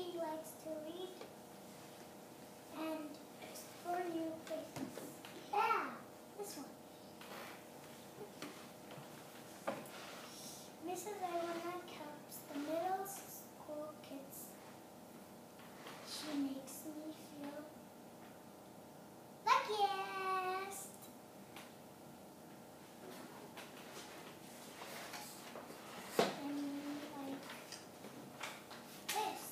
He likes to read and explore new places. Yeah, this one. Mrs. Iwana helps the middle school kids. She makes me feel luckiest. And like this.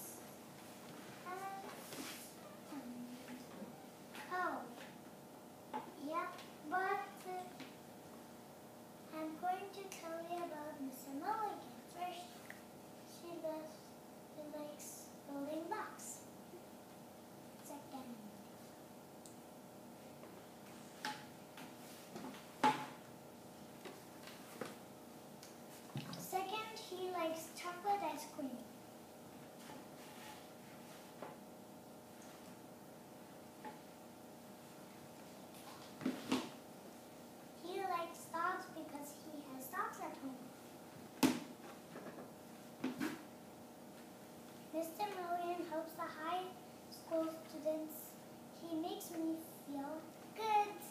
Oh, yeah, but I'm going to tell you about Miss Mulligan first. She likes building blocks. Second. Second, he likes chocolate ice cream. He likes dogs because he has dogs at home. Mr. Millian helps the high school students. He makes me feel good.